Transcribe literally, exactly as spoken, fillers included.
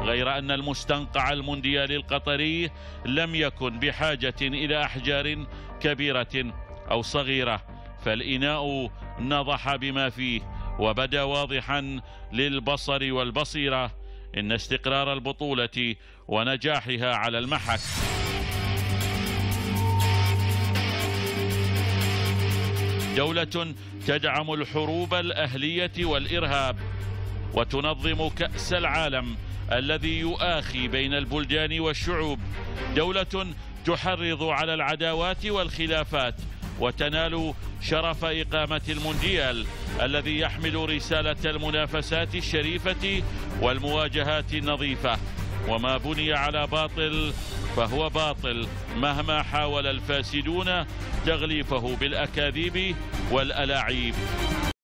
غير أن المستنقع المونديالي القطري لم يكن بحاجة إلى أحجار كبيرة أو صغيرة، فالإناء نضح بما فيه وبدا واضحا للبصر والبصيرة إن استقرار البطولة ونجاحها على المحك. دولة تدعم الحروب الأهلية والإرهاب وتنظم كأس العالم الذي يؤاخي بين البلدان والشعوب، دولة تحرض على العداوات والخلافات وتنال شرف إقامة المونديال الذي يحمل رسالة المنافسات الشريفة والمواجهات النظيفة. وما بني على باطل فهو باطل مهما حاول الفاسدون تغليفه بالأكاذيب والألاعيب.